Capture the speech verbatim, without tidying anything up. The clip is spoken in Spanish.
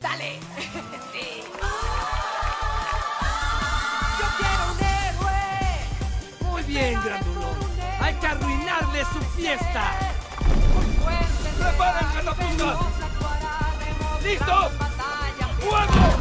¡Dale! Sí. ¡Yo quiero un héroe! Muy bien, grandulón. Hay que arruinarle su fiesta. ¡Preparen catapultas! ¡Listo! ¡Fuego!